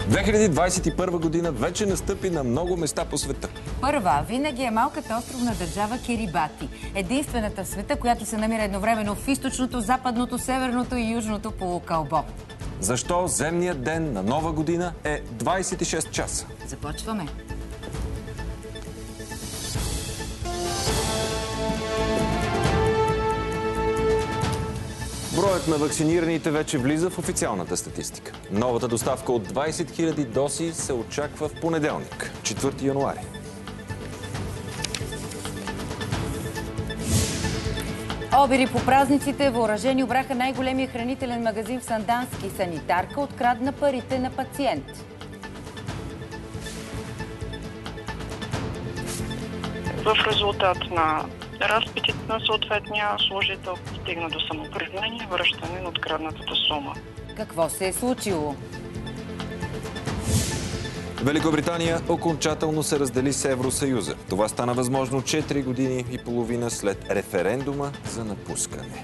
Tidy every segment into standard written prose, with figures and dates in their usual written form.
2021 година вече настъпи на много места по света. Първа винаги е малката островна държава Кирибати. Единствената в света, която се намира едновременно в източното, западното, северното и южното полукълбо. Защо земният ден на Нова година е 26 часа? Започваме. Броят на вакцинираните вече влиза в официалната статистика. Новата доставка от 20 000 дози се очаква в понеделник, 4 януари. Обири по празниците, въоръжени обраха най-големия хранителен магазин в Сандански. Санитарка открадна парите на пациент. В резултат на разпитите на съответния служител стигна до самопризнание и връщане на откраднатата сума. Какво се е случило? Великобритания окончателно се раздели с Евросъюза. Това стана възможно 4 години и половина след референдума за напускане.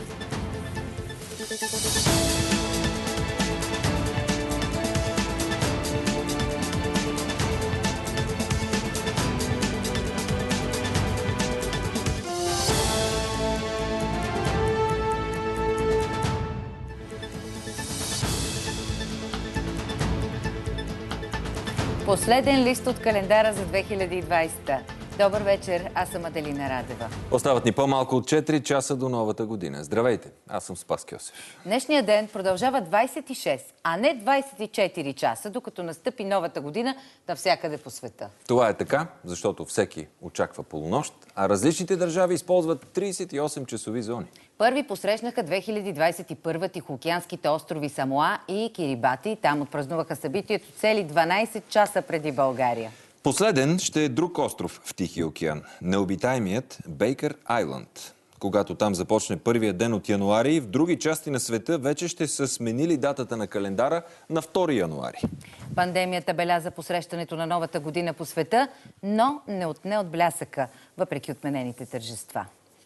Последен лист от календара за 2020. Добър вечер, аз съм Аделина Радева. Остават ни по-малко от 4 часа до новата година. Здравейте, аз съм Спас Кьосев. Днешният ден продължава 26, а не 24 часа, докато настъпи новата година навсякъде по света. Това е така, защото всеки очаква полунощ, а различните държави използват 38-часови зони. Първи посрещнаха 2021 Тихоокеанските острови Самоа и Кирибати. Там отпразнуваха събитието цели 12 часа преди България. Последен ще е друг остров в Тихия океан – необитаемият Бейкър Айланд. Когато там започне първия ден от януари, в други части на света вече ще са сменили датата на календара на 2 януари. Пандемията беляза посрещането на новата година по света, но не отне от блясъка, въпреки отменените тържества.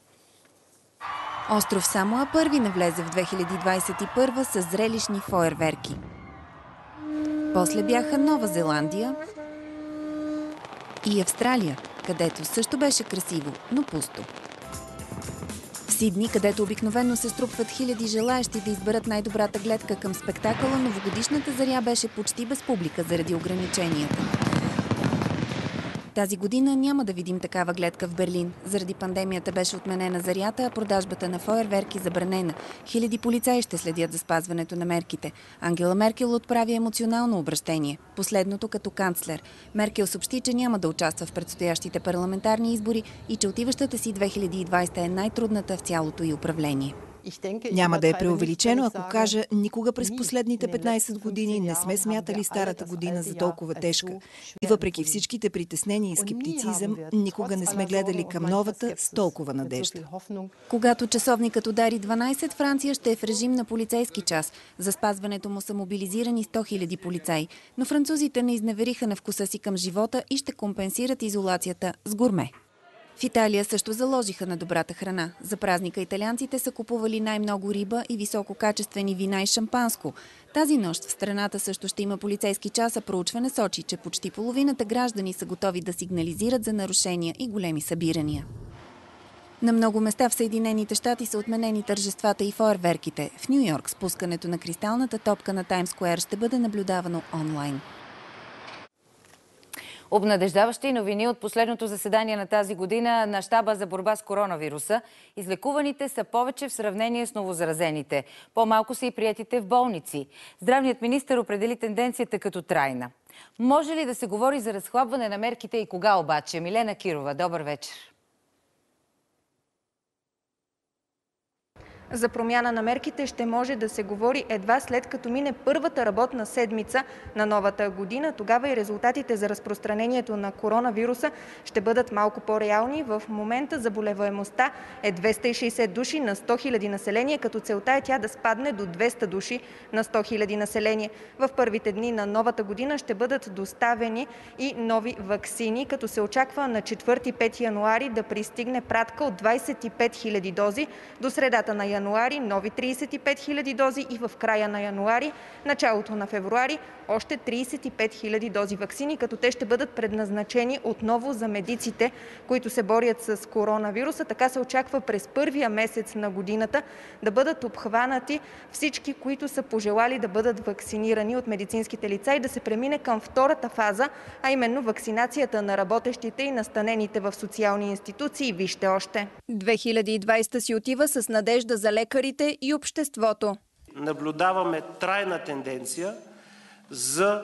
Остров Самоа първи навлезе в 2021 с зрелищни фойерверки. После бяха Нова Зеландия и Австралия, където също беше красиво, но пусто. В Сидни, където обикновено се струпват хиляди желаещи да изберат най-добрата гледка към спектакъла, новогодишната заря беше почти без публика заради ограниченията. Тази година няма да видим такава гледка в Берлин. Заради пандемията беше отменена зарята, а продажбата на фойерверки забранена. Хиляди полицаи ще следят за спазването на мерките. Ангела Меркел отправи емоционално обръщение. Последното като канцлер. Меркел съобщи, че няма да участва в предстоящите парламентарни избори и че отиващата си 2020 е най-трудната в цялото й управление. Няма да е преувеличено, ако кажа, никога през последните 15 години не сме смятали старата година за толкова тежка. И въпреки всичките притеснения и скептицизъм, никога не сме гледали към новата с толкова надежда. Когато часовникът удари 12, Франция ще е в режим на полицейски час. За спазването му са мобилизирани 100 000 полицаи. Но французите не изневериха на вкуса си към живота и ще компенсират изолацията с гурме. В Италия също заложиха на добрата храна. За празника италианците са купували най-много риба и висококачествени вина и шампанско. Тази нощ в страната също ще има полицейски час, а проучване сочи, че почти половината граждани са готови да сигнализират за нарушения и големи събирания. На много места в Съединените щати са отменени тържествата и фойерверките. В Ню Йорк спускането на кристалната топка на Таймс Скуер ще бъде наблюдавано онлайн. Обнадеждаващи новини от последното заседание на тази година на щаба за борба с коронавируса. Излекуваните са повече в сравнение с новозаразените. По-малко са и приетите в болници. Здравният министър определи тенденцията като трайна. Може ли да се говори за разхлабване на мерките и кога обаче? Милена Кирова, добър вечер. За промяна на мерките ще може да се говори едва след като мине първата работна седмица на новата година. Тогава и резултатите за разпространението на коронавируса ще бъдат малко по-реални. В момента заболеваемостта е 260 души на 100 000 население, като целта е тя да спадне до 200 души на 100 000 население. В първите дни на новата година ще бъдат доставени и нови ваксини, като се очаква на 4-5 януари да пристигне пратка от 25 000 дози. До средата на януари януари нови 35 000 дози и в края на януари, началото на февруари още 35 000 дози ваксини, като те ще бъдат предназначени отново за медиците, които се борят с коронавируса. Така се очаква през първия месец на годината да бъдат обхванати всички, които са пожелали да бъдат вакцинирани от медицинските лица и да се премине към втората фаза, а именно вакцинацията на работещите и настанените в социални институции. Вижте още. 2020 си отива с надежда за лекарите и обществото. Наблюдаваме трайна тенденция за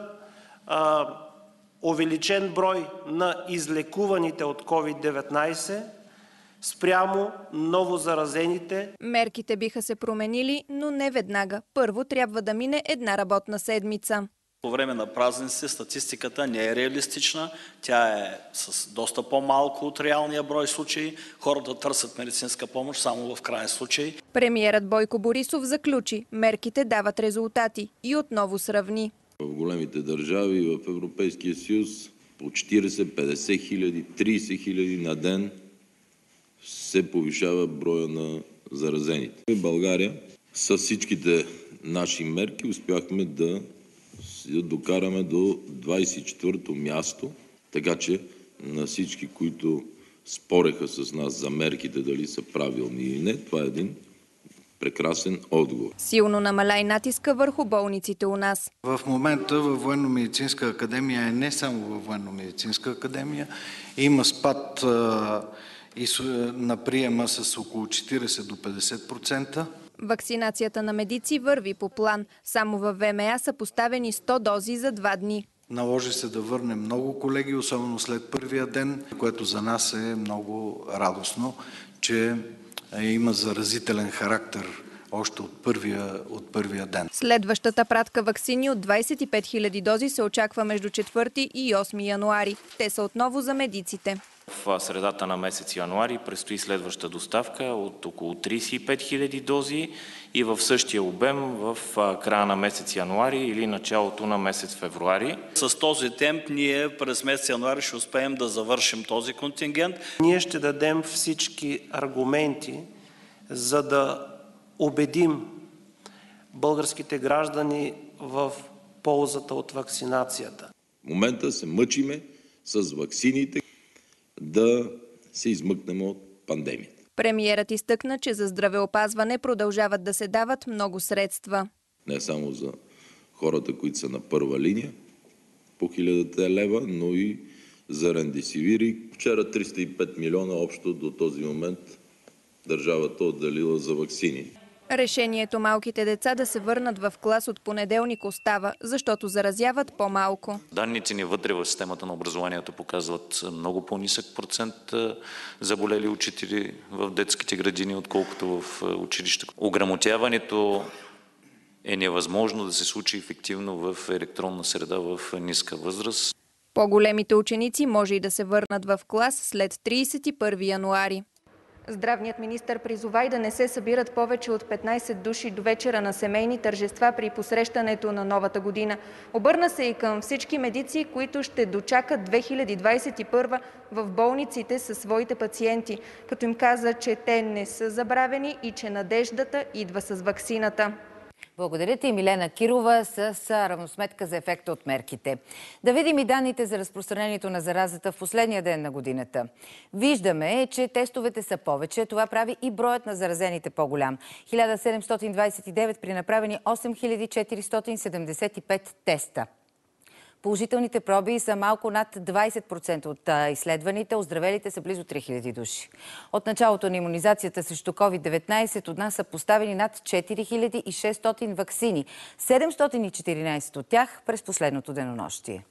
увеличен брой на излекуваните от COVID-19 спрямо новозаразените. Мерките биха се променили, но не веднага. Първо трябва да мине една работна седмица. По време на празниците статистиката не е реалистична, тя е с доста по-малко от реалния брой случаи. Хората търсят медицинска помощ само в крайен случай. Премиерът Бойко Борисов заключи, мерките дават резултати и отново сравни. В големите държави в Европейския съюз по 40, 50 хиляди, 30 хиляди на ден се повишава броя на заразените. В България с всичките наши мерки успяхме да докараме до 24-то място, така че на всички, които спореха с нас за мерките, дали са правилни или не, това е един прекрасен отговор. Силно намаля и натиска върху болниците у нас. В момента във Военно-медицинска академия, е не само във Военно-медицинска академия, има спад на приема с около 40 до 50%. Вакцинацията на медици върви по план. Само във ВМА са поставени 100 дози за 2 дни. Наложи се да върнем много колеги, особено след първия ден, което за нас е много радостно, че има заразителен характер още от първия ден. Следващата пратка ваксини от 25 000 дози се очаква между 4 и 8 януари. Те са отново за медиците. В средата на месец януари предстои следваща доставка от около 35 000 дози и в същия обем в края на месец януари или началото на месец февруари. С този темп ние през месец януари ще успеем да завършим този контингент. Ние ще дадем всички аргументи, за да убедим българските граждани в ползата от вакцинацията. В момента се мъчиме с ваксините да се измъкнем от пандемията. Премиерът изтъкна, че за здравеопазване продължават да се дават много средства. Не само за хората, които са на първа линия по 1000 лева, но и за ремдесивир. Вчера 305 милиона общо до този момент държавата отделила за ваксини. Решението малките деца да се върнат в клас от понеделник остава, защото заразяват по-малко. Данните ни вътре в системата на образованието показват много по-нисък процент заболели учители в детските градини, отколкото в училище. Ограмотяването е невъзможно да се случи ефективно в електронна среда в ниска възраст. По-големите ученици може и да се върнат в клас след 31 януари. Здравният министър призова и да не се събират повече от 15 души до вечера на семейни тържества при посрещането на новата година. Обърна се и към всички медици, които ще дочакат 2021 в болниците със своите пациенти, като им каза, че те не са забравени и че надеждата идва с ваксината. Благодаря ти, Милена Кирова, с равносметка за ефекта от мерките. Да видим и данните за разпространението на заразата в последния ден на годината. Виждаме, че тестовете са повече. Това прави и броят на заразените по-голям. 1729 при направени 8475 теста. Положителните проби са малко над 20% от изследваните, оздравелите са близо 3000 души. От началото на имунизацията срещу COVID-19 от нас са поставени над 4600 ваксини, 714 от тях през последното денонощие.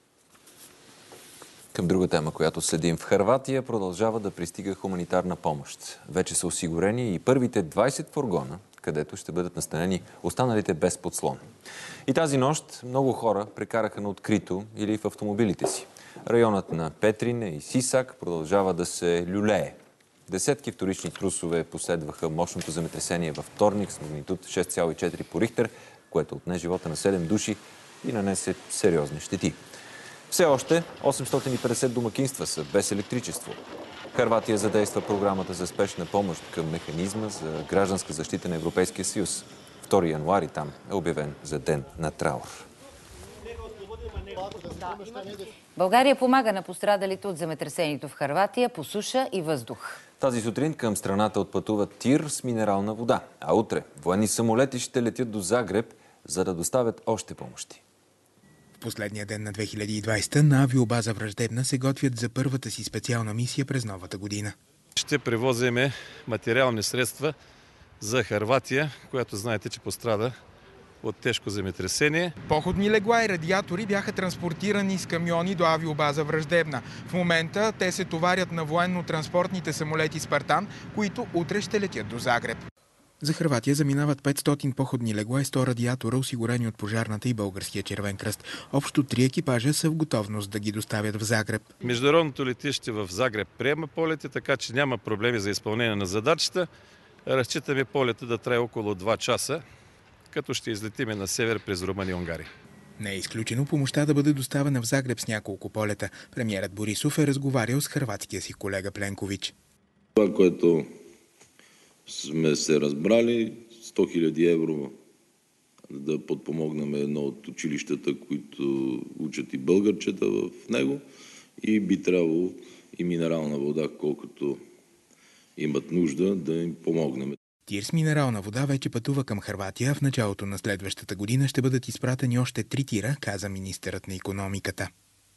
Към друга тема, която следим. В Хърватия продължава да пристига хуманитарна помощ. Вече са осигурени и първите 20 фургона, където ще бъдат настанени останалите без подслон. И тази нощ много хора прекараха на открито или в автомобилите си. Районът на Петрине и Сисак продължава да се люлее. Десетки вторични трусове последваха мощното земетресение във вторник с магнитуд 6,4 по Рихтер, което отне живота на 7 души и нанесе сериозни щети. Все още 850 домакинства са без електричество. Хърватия задейства програмата за спешна помощ към механизма за гражданска защита на Европейския съюз. 2 януари там е обявен за ден на траур. България помага на пострадалите от земетресението в Хърватия по суша и въздух. Тази сутрин към страната отпътува тир с минерална вода, а утре военни самолети ще летят до Загреб, за да доставят още помощи. В последния ден на 2020 на авиобаза Враждебна се готвят за първата си специална мисия през новата година. Ще превозиме материални средства за Хърватия, която знаете, че пострада от тежко земетресение. Походни легла и радиатори бяха транспортирани с камиони до авиобаза Враждебна. В момента те се товарят на военно-транспортните самолети Спартан, които утре ще летят до Загреб. За Хърватия заминават 500 походни легла и 100 радиатора, осигурени от пожарната и Българския червен кръст. Общо 3 екипажа са в готовност да ги доставят в Загреб. Международното летище в Загреб приема полети, така че няма проблеми за изпълнение на задачата. Разчитаме полета да трае около 2 часа, като ще излетиме на север през Румъния и Унгария. Не е изключено помощта да бъде доставена в Загреб с няколко полета. Премиерът Борисов е разговарял с хърватския си колега Пленкович. Това, което сме се разбрали, 100 000 евро да подпомогнем едно от училищата, които учат и българчета в него, и би трябвало и минерална вода, колкото имат нужда, да им помогнем. Тир с минерална вода вече пътува към Хърватия. В началото на следващата година ще бъдат изпратени още 3 тира, каза министърът на икономиката.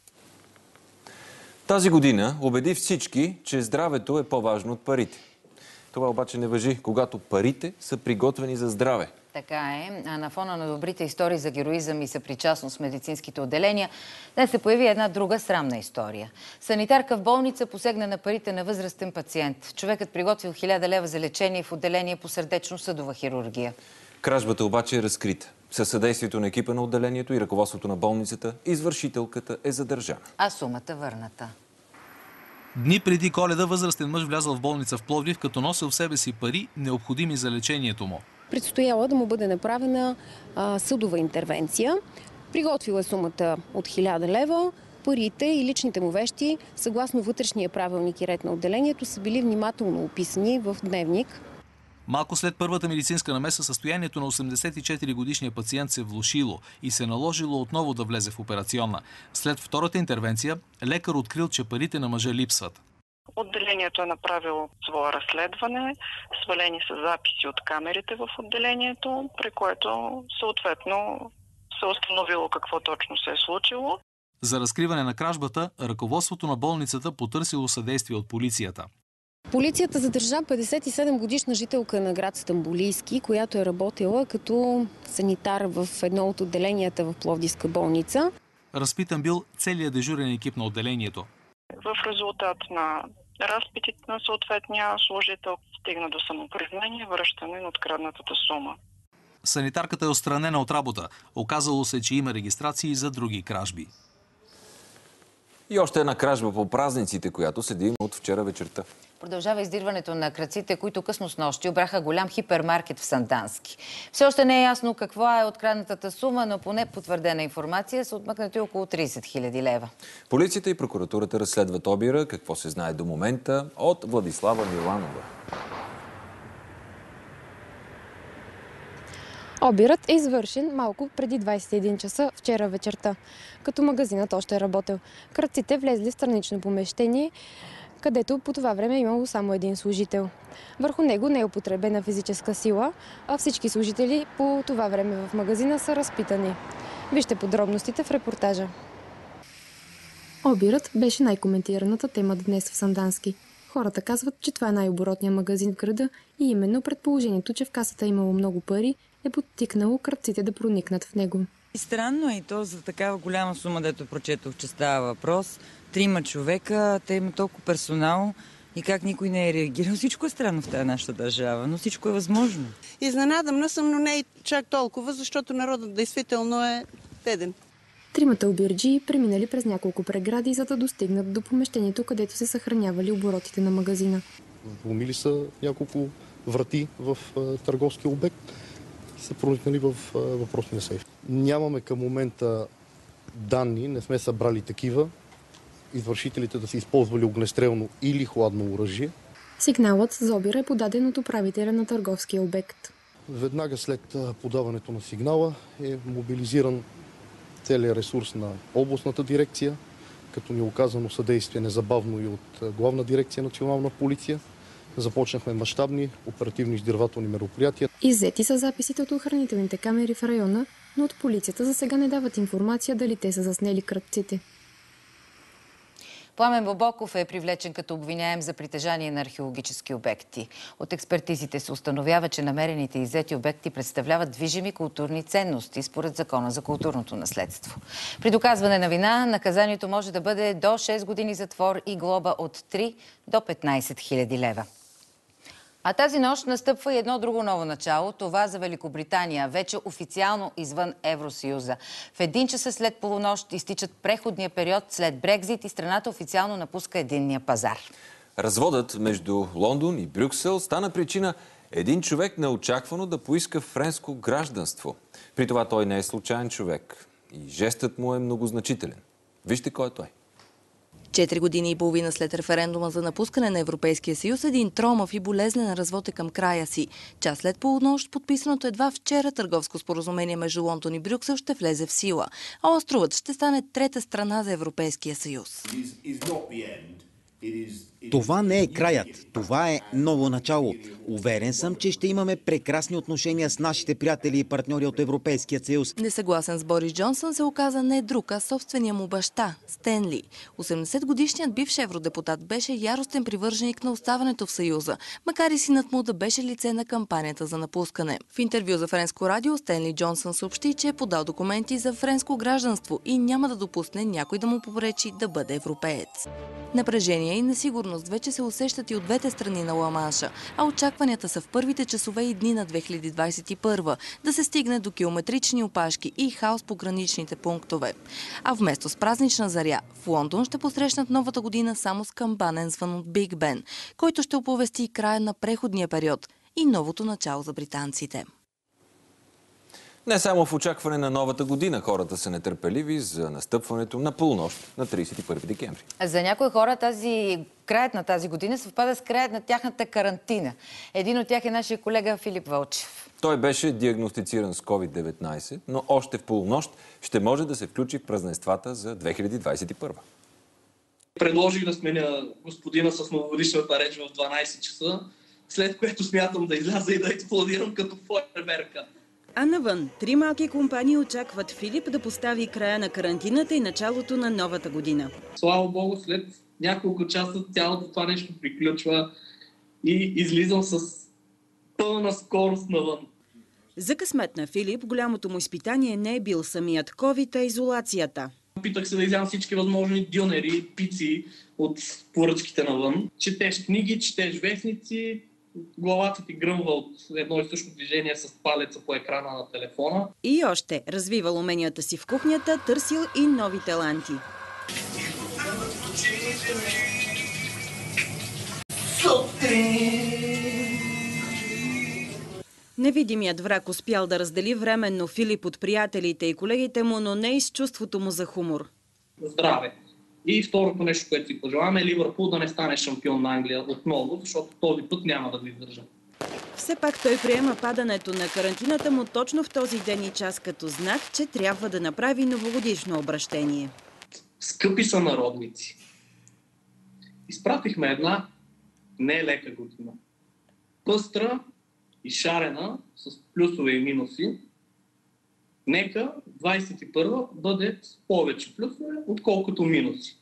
Тази година убеди всички, че здравето е по-важно от парите. Това обаче не важи, когато парите са приготвени за здраве. Така е. А на фона на добрите истории за героизъм и съпричастност в медицинските отделения, днес се появи една друга срамна история. Санитарка в болница посегна на парите на възрастен пациент. Човекът приготвил 1000 лева за лечение в отделение по сърдечно-съдова хирургия. Кражбата обаче е разкрита. Със съдействието на екипа на отделението и ръководството на болницата, извършителката е задържана. А сумата върната. Дни преди Коледа възрастен мъж влязъл в болница в Пловдив, като носил в себе си пари, необходими за лечението му. Предстояла да му бъде направена съдова интервенция. Приготвила сумата от 1000 лева. Парите и личните му вещи, съгласно вътрешния правилник и ред на отделението, са били внимателно описани в дневник. Малко след първата медицинска намеса състоянието на 84-годишния пациент се влошило и се наложило отново да влезе в операционна. След втората интервенция лекар открил, че парите на мъжа липсват. Отделението е направило свое разследване, свалени са записи от камерите в отделението, при което съответно се установило какво точно се е случило. За разкриване на кражбата, ръководството на болницата потърсило съдействие от полицията. Полицията задържа 57-годишна жителка на град Стамболийски, която е работила като санитар в едно от отделенията в Пловдивска болница. Разпитан бил целият дежурен екип на отделението. В резултат на разпитите на съответния служител стигна до самопризнание, връщане на откраднатата сума. Санитарката е отстранена от работа. Оказало се, че има регистрации за други кражби. И още една кражба по празниците, която седи от вчера вечерта. Продължава издирването на крадците, които късно снощи обраха голям хипермаркет в Сандански. Все още не е ясно каква е откраднатата сума, но поне потвърдена информация са отмъкнати около 30 000 лева. Полицията и прокуратурата разследват обира, какво се знае до момента, от Владислава Миланова. Обирът е извършен малко преди 21 часа вчера вечерта, като магазинът още е работил. Крадците влезли в странично помещение, където по това време е имало само един служител. Върху него не е употребена физическа сила, а всички служители по това време в магазина са разпитани. Вижте подробностите в репортажа. Обирът беше най-коментираната тема днес в Сандански. Хората казват, че това е най-оборотният магазин в града и именно предположението, че в касата е имало много пари, е подтикнало крадците да проникнат в него. Странно е и то за такава голяма сума, дето прочетох, че става въпрос. 3 човека, те имат толкова персонал и как никой не е реагирал. Всичко е странно в тази нашата държава, но всичко е възможно. Изненадана съм, но не е чак толкова, защото народът действително е беден. 3 обирджии преминали през няколко прегради, за да достигнат до помещението, където се съхранявали оборотите на магазина. Вломили са няколко врати в търговски обект и са проникнали в въпросния сейф. Нямаме към момента данни, не сме събрали такива, извършителите да са използвали огнестрелно или хладно оръжие. Сигналът за обир е подаден от управителя на търговския обект. Веднага след подаването на сигнала е мобилизиран целият ресурс на областната дирекция, като ни е оказано съдействие незабавно и от Главна дирекция Национална полиция. Започнахме мащабни оперативно-издирвателни мероприятия. Иззети са записите от охранителните камери в района, но от полицията за сега не дават информация дали те са заснели крадците. Пламен Бобоков е привлечен като обвиняем за притежание на археологически обекти. От експертизите се установява, че намерените иззети обекти представляват движими културни ценности според Закона за културното наследство. При доказване на вина, наказанието може да бъде до 6 години затвор и глоба от 3 до 15 000 лева. А тази нощ настъпва и едно друго ново начало. Това за Великобритания, вече официално извън Евросъюза. В 1 часа след полунощ изтичат преходния период след Брекзит и страната официално напуска единния пазар. Разводът между Лондон и Брюксел стана причина един човек неочаквано да поиска френско гражданство. При това той не е случайен човек и жестът му е многозначителен. Вижте кой е той. 4 години и половина след референдума за напускане на Европейския съюз, един тромав и болезнен развод е към края си. Час след полунощ, подписаното едва вчера търговско споразумение между Лондон и Брюксел ще влезе в сила, а островът ще стане трета страна за Европейския съюз. Това не е краят. Това е ново начало. Уверен съм, че ще имаме прекрасни отношения с нашите приятели и партньори от Европейския съюз. Несъгласен с Борис Джонсън се оказа не друг, а собствения му баща, Стенли. 80-годишният бивш евродепутат беше яростен привърженик на оставането в Съюза, макар и синът му да беше лице на кампанията за напускане. В интервю за Френско радио Стенли Джонсън съобщи, че е подал документи за френско гражданство и няма да допусне някой да му попречи да бъде европеец. Напрежение и несигурност вече се усещат и от двете страни на Ла-Манша, а очакванията са в първите часове и дни на 2021 да се стигне до километрични опашки и хаос по граничните пунктове. А вместо с празнична заря, в Лондон ще посрещнат новата година само с камбанен звън от Биг Бен, който ще оповести края на преходния период и новото начало за британците. Не само в очакване на новата година хората са нетърпеливи за настъпването на полунощ на 31 декември. За някои хора краят на тази година съвпада с краят на тяхната карантина. Един от тях е нашия колега Филип Вълчев. Той беше диагностициран с COVID-19, но още в полунощ ще може да се включи в празненствата за 2021. Предложих да сменя господина с новогодишната реч в 12 часа, след което смятам да изляза и да експлодирам като фойерверка. А навън, 3 малки компании очакват Филип да постави края на карантината и началото на новата година. Слава Богу, след няколко часа цялото това нещо приключва и излизам с пълна скорост навън. За късмет на Филип, голямото му изпитание не е бил самият ковид, а изолацията. Опитах се да изям всички възможни дюнери, пици от поръчките навън. Четеш книги, четеш вестници, главата ти гръмва от едно и също движение с палеца по екрана на телефона. И още, развивал уменията си в кухнята, търсил и нови таланти. Невидимият враг успял да раздели временно Филип от приятелите и колегите му, но не и с чувството му за хумор. Здраве! И второто нещо, което си пожелаваме, е Ливърпул да не стане шампион на Англия отново, защото този път няма да го издържа. Все пак той приема падането на карантината му точно в този ден и час като знак, че трябва да направи новогодишно обращение. Скъпи сънародници! Изпратихме една нелека година. Пъстра и шарена, с плюсове и минуси. Нека 21-а бъде с повече плюсове, отколкото минуси.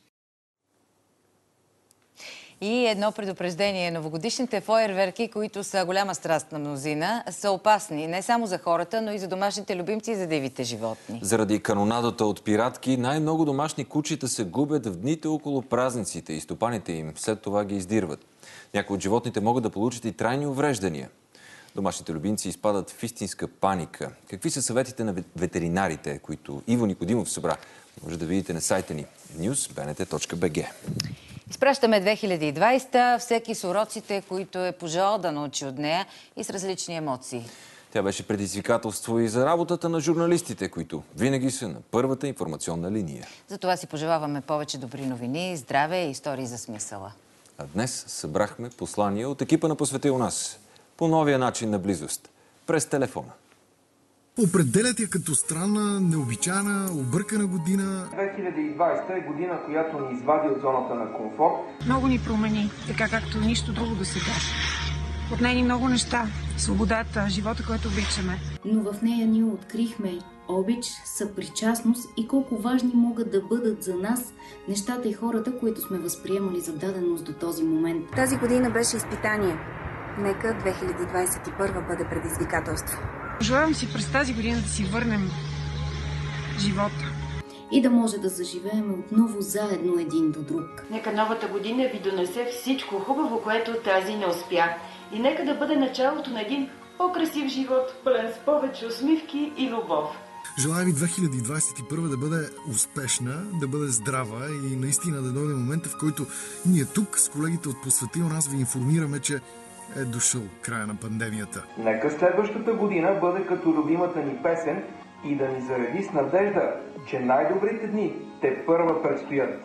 И едно предупреждение. Новогодишните фойерверки, които са голяма страст на мнозина, са опасни не само за хората, но и за домашните любимци и за дивите животни. Заради канонадата от пиратки, най-много домашни кучета се губят в дните около празниците и стопаните им след това ги издирват. Някои от животните могат да получат и трайни увреждания. Домашните любимци изпадат в истинска паника. Какви са съветите на ветеринарите, които Иво Никодимов събра? Може да видите на сайта ни news.bnt.bg. Изпращаме 2020, всеки с уроците, които е пожелал да научи от нея и с различни емоции. Тя беше предизвикателство и за работата на журналистите, които винаги са на първата информационна линия. За това си пожелаваме повече добри новини, здраве и истории за смисъла. А днес събрахме послания от екипа на Посвети у нас по новия начин на близост, през телефона. Определят я като странна, необичайна, объркана година. 2020 е година, която ни извади от зоната на комфорт. Много ни промени, така както нищо друго да се каже. Отне ни много неща. Свободата, живота, който обичаме. Но в нея ние открихме обич, съпричастност и колко важни могат да бъдат за нас нещата и хората, които сме възприемали за даденост до този момент. Тази година беше изпитание. Нека 2021 бъде предизвикателство. Желавам си през тази година да си върнем живота. И да може да заживеем отново заедно един до друг. Нека новата година ви донесе всичко хубаво, което тази не успя. И нека да бъде началото на един по-красив живот, пълен с повече усмивки и любов. Желая ви 2021 да бъде успешна, да бъде здрава и наистина да дойде момента, в който ние тук с колегите от Посвети у нас ви информираме, че е дошъл края на пандемията. Нека следващата година бъде като любимата ни песен и да ни зареди с надежда, че най-добрите дни те първа предстоят.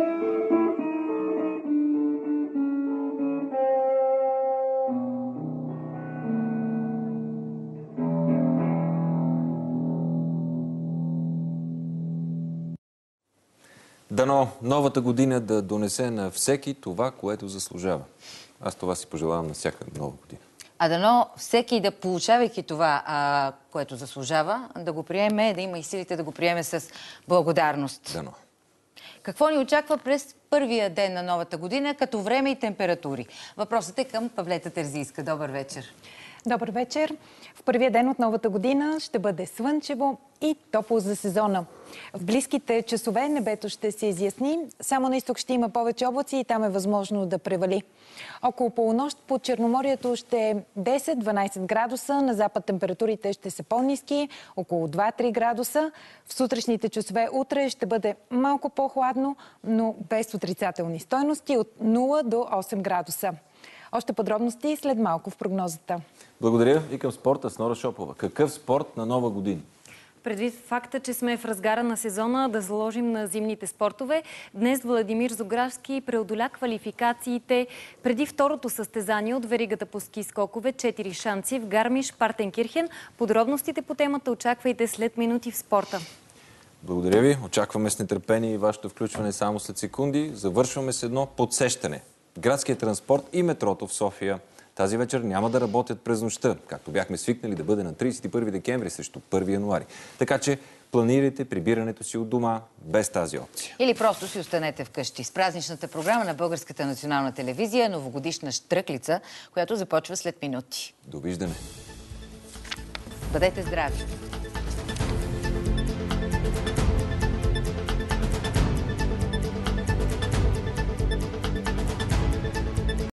Дано новата година да донесе на всеки това, което заслужава. Аз това си пожелавам на всяка нова година. А дано всеки да получавайки това, което заслужава, да го приеме, да има и силите да го приеме с благодарност. Дано. Какво ни очаква през първия ден на новата година, като време и температури? Въпросът е към Павлета Терзийска. Добър вечер. Добър вечер. В първия ден от новата година ще бъде слънчево и топло за сезона. В близките часове небето ще се изясни. Само на изток ще има повече облаци и там е възможно да превали. Около полунощ по Черноморието ще е 10-12 градуса. На запад температурите ще са по-ниски, около 2-3 градуса. В сутрешните часове утре ще бъде малко по-хладно, но без отрицателни стойности от 0 до 8 градуса. Още подробности след малко в прогнозата. Благодаря и към спорта с Нора Шопова. Какъв спорт на нова година? Предвид факта, че сме в разгара на сезона, да заложим на зимните спортове. Днес Владимир Зографски преодоля квалификациите преди второто състезание от веригата по ски скокове 4 шанци в Гармиш Партенкирхен. Подробностите по темата очаквайте след минути в спорта. Благодаря ви. Очакваме с нетърпение и вашето включване само след секунди. Завършваме с едно подсещане. Градският транспорт и метрото в София тази вечер няма да работят през нощта, както бяхме свикнали да бъде на 31 декември срещу 1 януари. Така че планирайте прибирането си от дома без тази опция. Или просто си останете вкъщи. С празничната програма на Българската национална телевизия новогодишна щръклица, която започва след минути. Довиждане! Бъдете здрави!